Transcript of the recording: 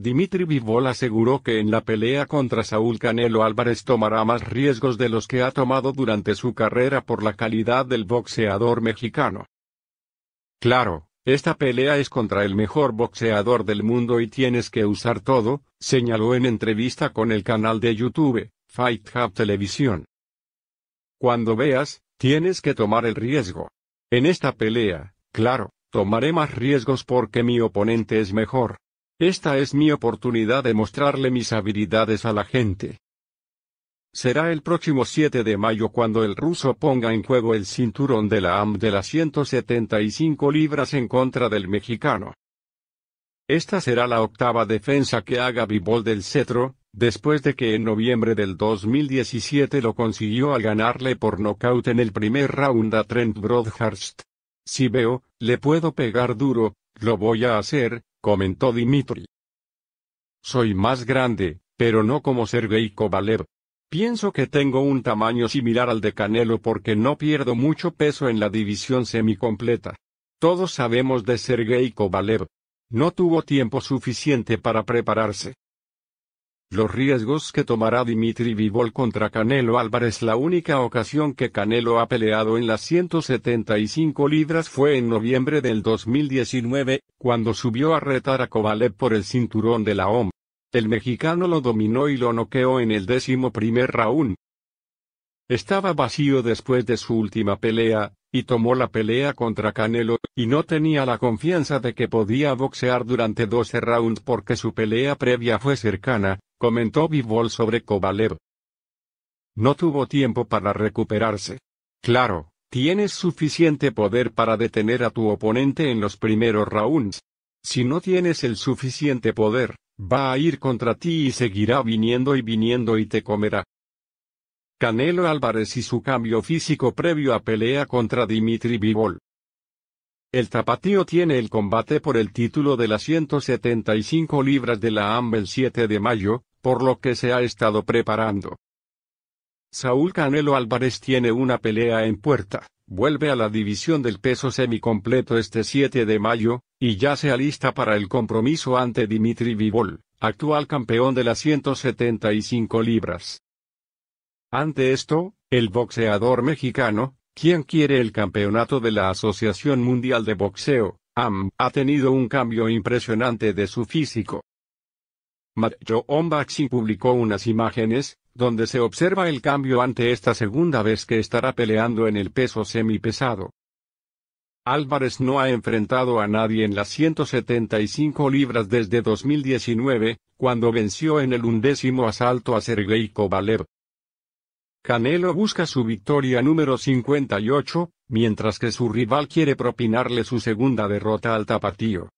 Dimitri Bivol aseguró que en la pelea contra Saúl Canelo Álvarez tomará más riesgos de los que ha tomado durante su carrera por la calidad del boxeador mexicano. Claro, esta pelea es contra el mejor boxeador del mundo y tienes que usar todo, señaló en entrevista con el canal de YouTube, Fight Hub Televisión. Cuando veas, tienes que tomar el riesgo. En esta pelea, claro, tomaré más riesgos porque mi oponente es mejor. Esta es mi oportunidad de mostrarle mis habilidades a la gente. Será el próximo 7 de mayo cuando el ruso ponga en juego el cinturón de la AMB de las 175 libras en contra del mexicano. Esta será la octava defensa que haga Bivol del cetro, después de que en noviembre del 2017 lo consiguió al ganarle por nocaut en el primer round a Trent Broadhurst. Si veo, le puedo pegar duro, lo voy a hacer, comentó Dimitri. Soy más grande, pero no como Sergey Kovalev. Pienso que tengo un tamaño similar al de Canelo porque no pierdo mucho peso en la división semicompleta. Todos sabemos de Sergey Kovalev. No tuvo tiempo suficiente para prepararse. Los riesgos que tomará Dimitri Bivol contra Canelo Álvarez. La única ocasión que Canelo ha peleado en las 175 libras fue en noviembre del 2019, cuando subió a retar a Kovalev por el cinturón de la OMB. El mexicano lo dominó y lo noqueó en el 11º round. Estaba vacío después de su última pelea, y tomó la pelea contra Canelo, y no tenía la confianza de que podía boxear durante 12 rounds porque su pelea previa fue cercana, comentó Bivol sobre Kovalev. No tuvo tiempo para recuperarse. Claro, tienes suficiente poder para detener a tu oponente en los primeros rounds. Si no tienes el suficiente poder, va a ir contra ti y seguirá viniendo y te comerá. Canelo Álvarez y su cambio físico previo a pelea contra Dimitri Bivol. El tapatío tiene el combate por el título de las 175 libras de la AMB el 7 de mayo, por lo que se ha estado preparando. Saúl Canelo Álvarez tiene una pelea en puerta, vuelve a la división del peso semicompleto este 7 de mayo, y ya se alista para el compromiso ante Dimitri Bivol, actual campeón de las 175 libras. Ante esto, el boxeador mexicano, quien quiere el campeonato de la Asociación Mundial de Boxeo, AMB, ha tenido un cambio impresionante de su físico. Matchroom Unboxing publicó unas imágenes, donde se observa el cambio ante esta segunda vez que estará peleando en el peso semipesado. Álvarez no ha enfrentado a nadie en las 175 libras desde 2019, cuando venció en el 11º asalto a Sergey Kovalev. Canelo busca su victoria número 58, mientras que su rival quiere propinarle su segunda derrota al tapatío.